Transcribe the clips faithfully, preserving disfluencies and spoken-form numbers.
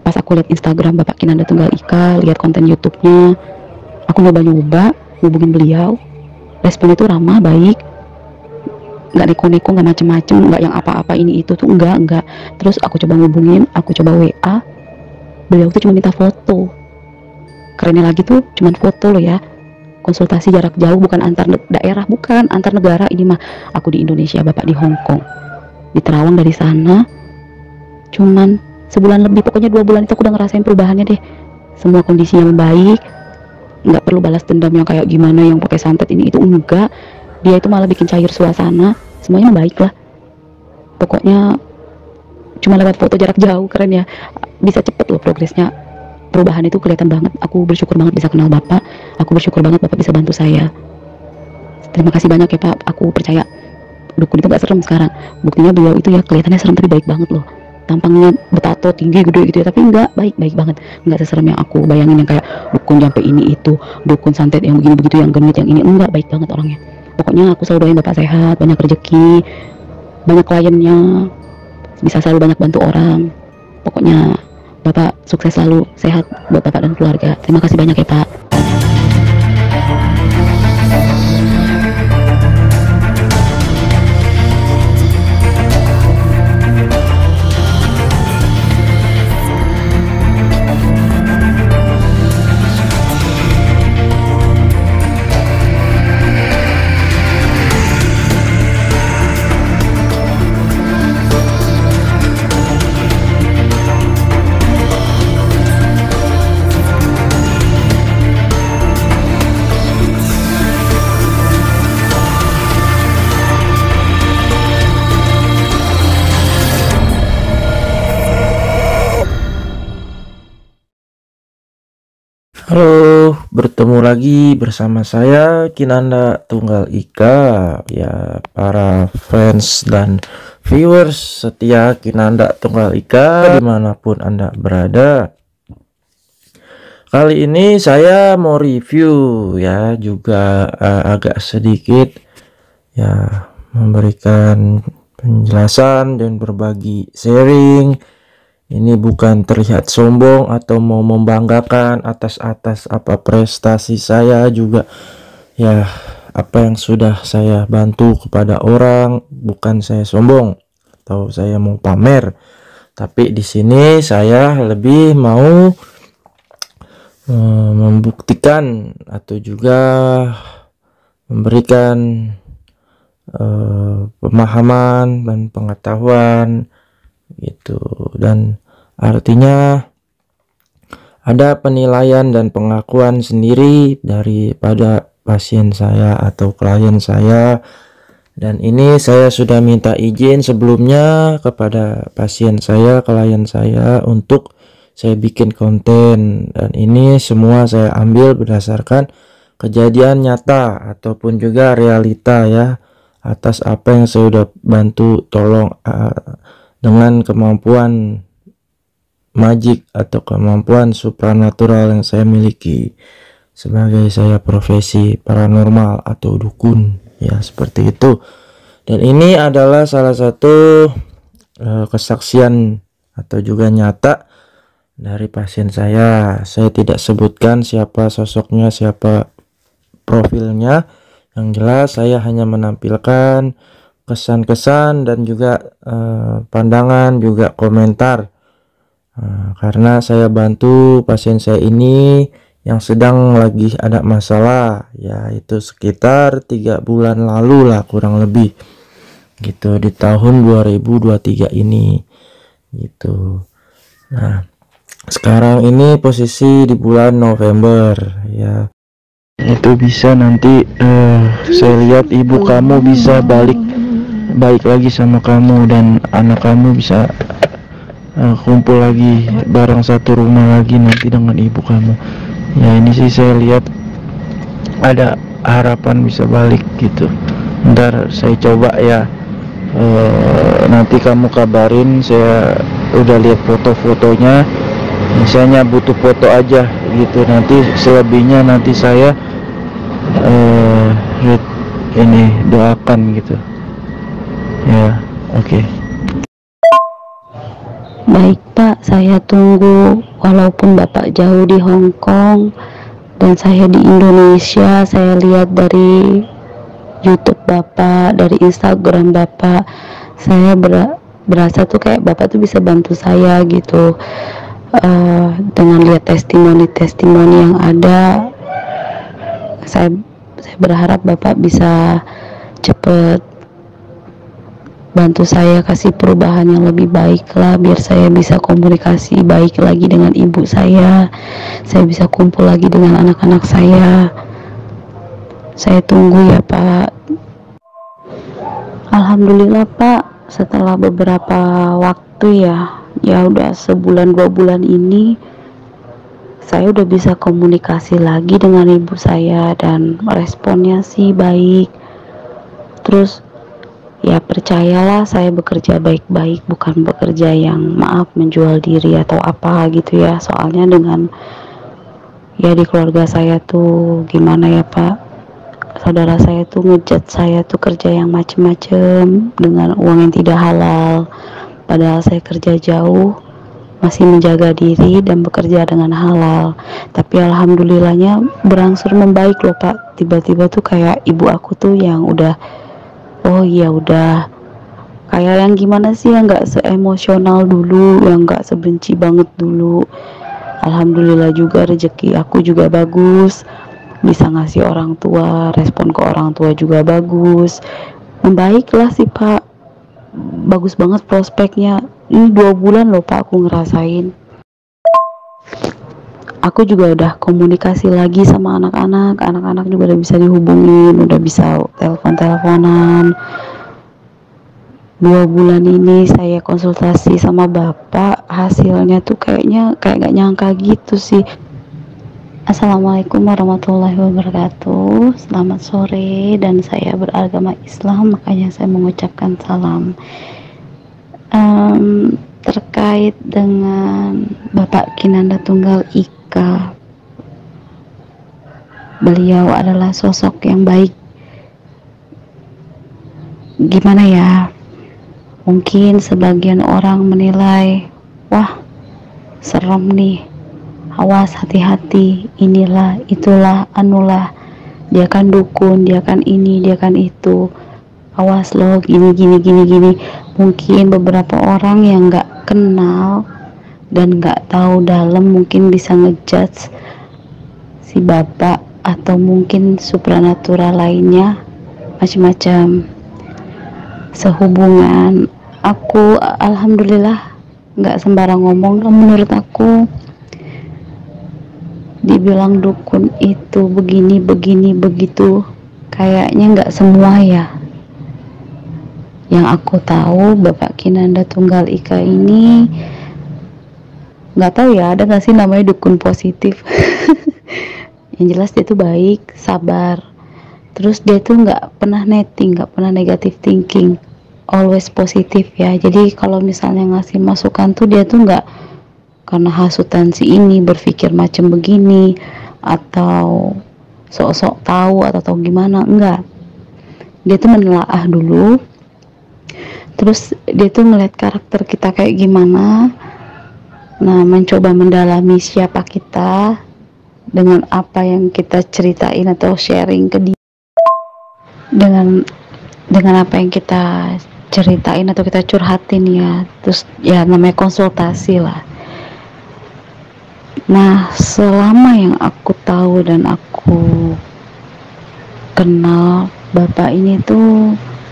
pas aku lihat Instagram Bapak Kinanda Tunggal Ika, lihat konten YouTube-nya, aku nyoba-nyoba hubungin beliau. Responnya itu ramah, baik, nggak neko-neko, nggak macem-macem, nggak yang apa-apa ini itu tuh, enggak enggak. Terus aku coba ngubungin, aku coba W A, beliau tuh cuma minta foto. Kerennya lagi tuh cuman foto loh ya, konsultasi jarak jauh, bukan antar daerah, bukan antar negara. Ini mah aku di Indonesia, Bapak di Hong Kong, di Terawang. Dari sana cuman sebulan lebih, pokoknya dua bulan itu aku udah ngerasain perubahannya deh. Semua kondisinya membaik, nggak perlu balas dendam yang kayak gimana, yang pakai santet ini itu, enggak. Dia itu malah bikin cair suasana, semuanya membaik lah. Pokoknya cuma lewat foto jarak jauh, keren ya, bisa cepet loh progresnya. Perubahan itu kelihatan banget. Aku bersyukur banget bisa kenal Bapak, aku bersyukur banget Bapak bisa bantu saya. Terima kasih banyak ya Pak. Aku percaya dukun itu gak serem sekarang. Buktinya beliau itu ya kelihatannya serem tapi baik banget loh. Tampangnya betato tinggi gede gitu ya, tapi enggak, baik-baik banget. Enggak seserem yang aku bayangin, yang kayak dukun sampai ini itu, dukun santet yang begini begitu, yang genit yang ini, enggak, baik banget orangnya. Pokoknya aku selalu doain Bapak sehat, banyak rezeki, banyak kliennya, bisa selalu banyak bantu orang. Pokoknya Bapak sukses selalu, sehat buat Bapak dan keluarga. Terima kasih banyak ya Pak. Halo, bertemu lagi bersama saya Kinanda Tunggal Ika. Ya, para fans dan viewers setia Kinanda Tunggal Ika dimanapun Anda berada. Kali ini saya mau review ya, juga uh, agak sedikit ya memberikan penjelasan dan berbagi sharing. Ini bukan terlihat sombong atau mau membanggakan atas-atas apa prestasi saya, juga ya apa yang sudah saya bantu kepada orang. Bukan saya sombong atau saya mau pamer, tapi di sini saya lebih mau uh, membuktikan atau juga memberikan uh, pemahaman dan pengetahuan gitu, dan artinya ada penilaian dan pengakuan sendiri daripada pasien saya atau klien saya. Dan ini saya sudah minta izin sebelumnya kepada pasien saya, klien saya, untuk saya bikin konten, dan ini semua saya ambil berdasarkan kejadian nyata ataupun juga realita ya, atas apa yang saya sudah bantu tolong uh, dengan kemampuan magik atau kemampuan supranatural yang saya miliki sebagai saya profesi paranormal atau dukun ya, seperti itu. Dan ini adalah salah satu uh, kesaksian atau juga nyata dari pasien saya. Saya tidak sebutkan siapa sosoknya, siapa profilnya. Yang jelas saya hanya menampilkan kesan-kesan dan juga uh, pandangan, juga komentar, uh, karena saya bantu pasien saya ini yang sedang lagi ada masalah, yaitu sekitar tiga bulan lalu lah kurang lebih gitu, di tahun dua ribu dua puluh tiga ini gitu. Nah, sekarang ini posisi di bulan November ya, itu bisa nanti uh, saya lihat ibu kamu bisa balik baik lagi sama kamu, dan anak kamu bisa uh, kumpul lagi bareng satu rumah lagi nanti dengan ibu kamu ya. Ini sih saya lihat ada harapan bisa balik gitu. Ntar saya coba ya, uh, nanti kamu kabarin. Saya udah lihat foto-fotonya, misalnya butuh foto aja gitu, nanti selebihnya nanti saya uh, ini doakan gitu ya. Oke, okay. Baik Pak, saya tunggu. Walaupun Bapak jauh di Hong Kong dan saya di Indonesia, saya lihat dari YouTube Bapak, dari Instagram Bapak, saya ber berasa tuh kayak Bapak tuh bisa bantu saya gitu. Uh, dengan lihat testimoni-testimoni yang ada, saya saya berharap Bapak bisa cepet bantu saya, kasih perubahan yang lebih baik lah, biar saya bisa komunikasi baik lagi dengan ibu saya, saya bisa kumpul lagi dengan anak-anak saya. Saya tunggu ya Pak. Alhamdulillah Pak, setelah beberapa waktu ya, ya udah sebulan dua bulan ini, saya udah bisa komunikasi lagi dengan ibu saya dan responnya sih baik. Terus ya percayalah, saya bekerja baik-baik, bukan bekerja yang maaf menjual diri atau apa gitu ya. Soalnya dengan ya di keluarga saya tuh gimana ya Pak, saudara saya tuh ngejat saya tuh kerja yang macem-macem dengan uang yang tidak halal, padahal saya kerja jauh, masih menjaga diri dan bekerja dengan halal. Tapi alhamdulillahnya berangsur membaik loh Pak. Tiba-tiba tuh kayak ibu aku tuh yang udah, oh iya udah kayak yang gimana sih, yang gak se-emosional dulu, yang gak sebenci banget dulu. Alhamdulillah juga rezeki aku juga bagus, bisa ngasih orang tua, respon ke orang tua juga bagus, membaiklah sih Pak. Bagus banget prospeknya. Ini dua bulan loh Pak aku ngerasain. Aku juga udah komunikasi lagi sama anak-anak, anak-anak juga udah bisa dihubungin, udah bisa telepon-teleponan. Dua bulan ini saya konsultasi sama bapak, hasilnya tuh kayaknya kayak gak nyangka gitu sih. Assalamualaikum warahmatullahi wabarakatuh. Selamat sore, dan saya beragama Islam, makanya saya mengucapkan salam. Um, terkait dengan Bapak Kinanda Tunggal Ika, beliau adalah sosok yang baik. Gimana ya, mungkin sebagian orang menilai, wah serem nih, awas hati-hati, inilah itulah anulah, dia kan dukun, dia kan ini, dia kan itu, awas loh gini gini gini gini. Mungkin beberapa orang yang nggak kenal dan nggak tahu dalam mungkin bisa ngejudge si bapak atau mungkin supranatural lainnya macam-macam. Sehubungan aku alhamdulillah nggak sembarang ngomong. Menurut aku dibilang dukun itu begini begini begitu, kayaknya nggak semua ya. Yang aku tahu Bapak Kinanda Tunggal Ika ini, nggak tahu ya ada nggak sih namanya dukun positif. Yang jelas dia tuh baik, sabar, terus dia tuh nggak pernah netting, nggak pernah negative thinking, always positif ya. Jadi kalau misalnya ngasih masukan tuh dia tuh nggak karena hasutan si ini berpikir macam begini atau sok-sok tahu atau tahu gimana, enggak. Dia tuh menelaah dulu, terus dia tuh ngeliat karakter kita kayak gimana, nah mencoba mendalami siapa kita dengan apa yang kita ceritain atau sharing ke dia, dengan dengan apa yang kita ceritain atau kita curhatin ya. Terus ya namanya konsultasi lah. Nah selama yang aku tahu dan aku kenal bapak ini tuh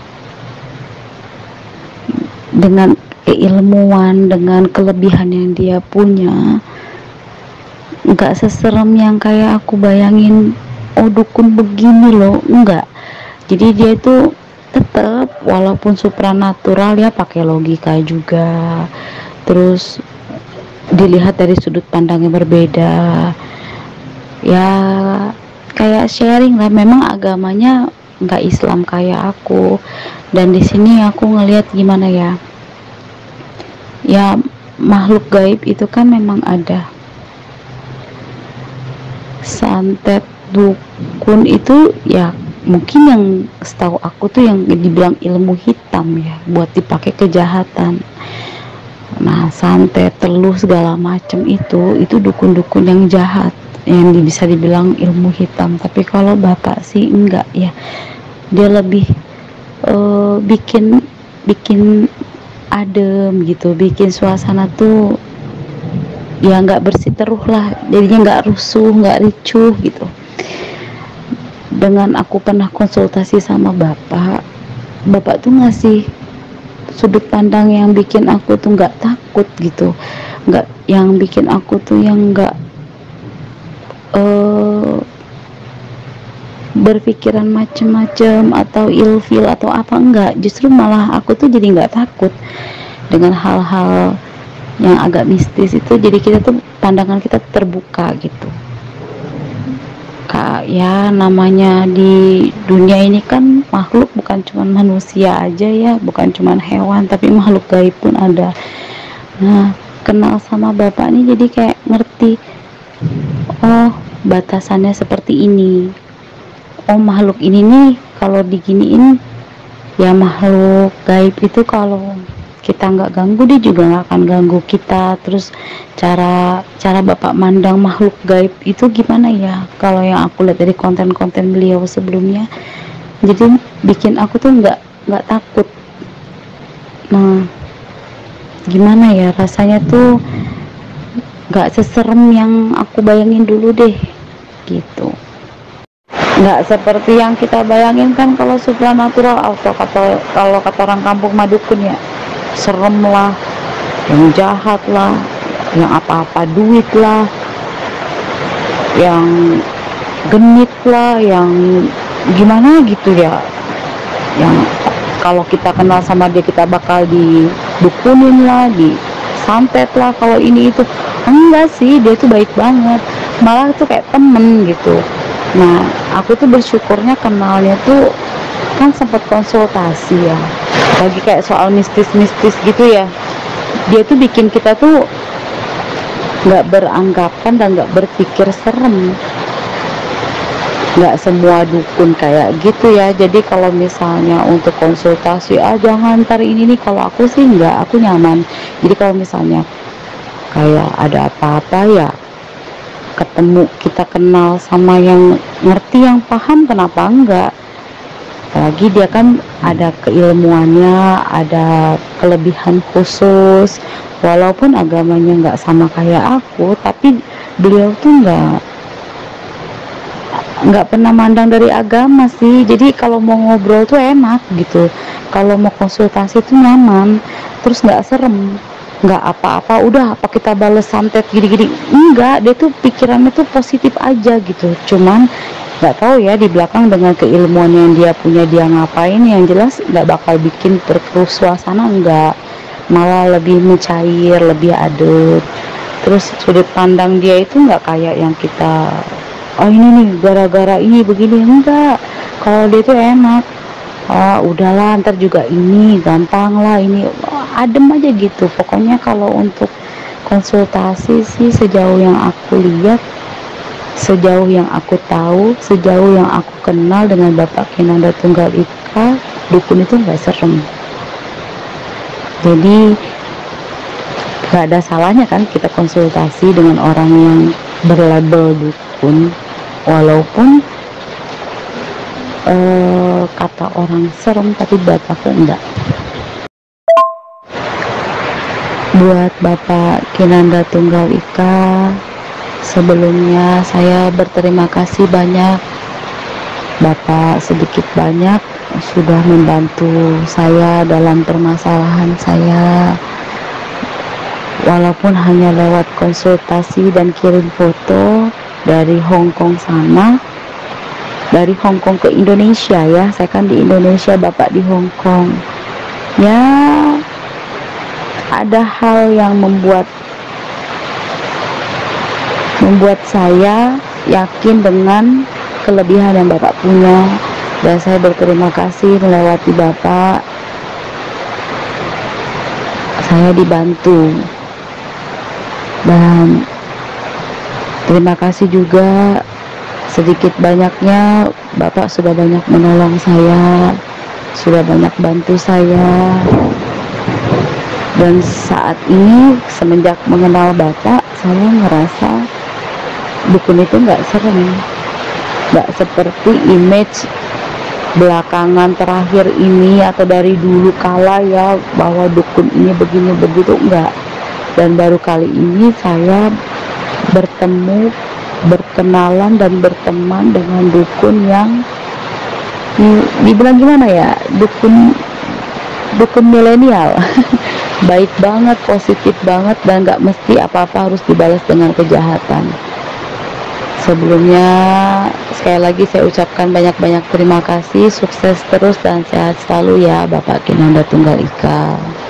dengan keilmuan, dengan kelebihan yang dia punya, nggak seserem yang kayak aku bayangin, oh dukun begini loh, enggak. Jadi dia itu tetap walaupun supranatural ya pakai logika juga, terus dilihat dari sudut pandang yang berbeda ya, kayak sharing lah. Memang agamanya nggak Islam kayak aku, dan di sini aku ngelihat gimana ya, ya makhluk gaib itu kan memang ada. Santet, dukun itu ya mungkin yang setahu aku tuh yang dibilang ilmu hitam ya, buat dipakai kejahatan. Nah, santet, teluh segala macam itu itu dukun-dukun yang jahat, yang bisa dibilang ilmu hitam. Tapi kalau bapak sih enggak ya, dia lebih uh, bikin bikin adem gitu, bikin suasana tuh ya nggak bersiteruh lah, jadinya nggak rusuh, nggak ricuh gitu. Dengan aku pernah konsultasi sama bapak, bapak tuh ngasih sudut pandang yang bikin aku tuh nggak takut gitu, nggak yang bikin aku tuh yang nggak uh, berpikiran macem-macem atau ilfil atau apa, enggak, justru malah aku tuh jadi nggak takut dengan hal-hal yang agak mistis itu. Jadi kita tuh pandangan kita terbuka gitu kak ya. Namanya di dunia ini kan makhluk bukan cuma manusia aja ya, bukan cuma hewan, tapi makhluk gaib pun ada. Nah, kenal sama bapak nih jadi kayak ngerti, oh batasannya seperti ini, oh makhluk ini nih kalau diginiin ya, makhluk gaib itu kalau kita nggak ganggu dia juga nggak akan ganggu kita. Terus cara cara bapak mandang makhluk gaib itu gimana ya, kalau yang aku lihat dari konten-konten beliau sebelumnya, jadi bikin aku tuh nggak nggak takut. Nah, gimana ya, rasanya tuh nggak seserem yang aku bayangin dulu deh gitu. Nggak seperti yang kita bayangin kan kalau supranatural, atau kata kalau kata orang kampung madukun ya, serem lah, yang jahat lah, yang apa-apa duit lah, yang genit lah, yang gimana gitu ya, yang kalau kita kenal sama dia kita bakal didukunin lah, disantet lah, kalau ini itu. Enggak sih, dia tuh baik banget, malah tuh kayak temen gitu. Nah, aku tuh bersyukurnya kenalnya tuh kan sempat konsultasi ya, lagi kayak soal mistis-mistis gitu ya. Dia tuh bikin kita tuh nggak beranggapan dan nggak berpikir serem. Nggak semua dukun kayak gitu ya. Jadi kalau misalnya untuk konsultasi, ah jangan ntar ini nih, kalau aku sih nggak, aku nyaman. Jadi kalau misalnya kayak ada apa-apa ya, ketemu kita kenal sama yang ngerti, yang paham, kenapa enggak. Lagi dia kan ada keilmuannya, ada kelebihan khusus, walaupun agamanya nggak sama kayak aku, tapi beliau tuh nggak nggak pernah mandang dari agama sih. Jadi kalau mau ngobrol tuh enak gitu, kalau mau konsultasi tuh nyaman, terus nggak serem, nggak apa-apa udah apa kita bales santet gini-gini, enggak. Dia tuh pikirannya tuh positif aja gitu. Cuman nggak tahu ya di belakang dengan keilmuan yang dia punya dia ngapain, yang jelas nggak bakal bikin terkeruh suasana, enggak, malah lebih mencair, lebih adem. Terus sudut pandang dia itu nggak kayak yang kita, oh ini nih gara-gara ini begini, enggak. Kalau dia tuh enak, oh udahlah ntar juga ini gampang lah, ini adem aja gitu. Pokoknya kalau untuk konsultasi sih, sejauh yang aku lihat, sejauh yang aku tahu, sejauh yang aku kenal dengan Bapak Kinanda Tunggal Ika, dukun itu nggak serem. Jadi nggak ada salahnya kan kita konsultasi dengan orang yang berlabel dukun, walaupun eh, kata orang serem, tapi Bapakku enggak. Buat Bapak Kinanda Tunggal Ika, sebelumnya saya berterima kasih banyak. Bapak sedikit banyak sudah membantu saya dalam permasalahan saya, walaupun hanya lewat konsultasi dan kirim foto dari Hong Kong sana, dari Hong Kong ke Indonesia ya. Saya kan di Indonesia, Bapak di Hong Kong ya. Ada hal yang membuat membuat saya yakin dengan kelebihan yang Bapak punya, dan saya berterima kasih melewati Bapak. Saya dibantu, dan terima kasih juga sedikit banyaknya Bapak sudah banyak menolong saya, sudah banyak bantu saya. Dan saat ini semenjak mengenal Bapak, saya ngerasa dukun itu nggak serem, nggak seperti image belakangan terakhir ini atau dari dulu kala ya, bahwa dukun ini begini begitu, enggak. Dan baru kali ini saya bertemu, berkenalan dan berteman dengan dukun yang di- dibilang gimana ya, dukun dukun milenial. Baik banget, positif banget, dan nggak mesti apa-apa harus dibalas dengan kejahatan. Sebelumnya sekali lagi saya ucapkan banyak-banyak terima kasih, sukses terus dan sehat selalu ya Bapak Kinanda Tunggal Ika.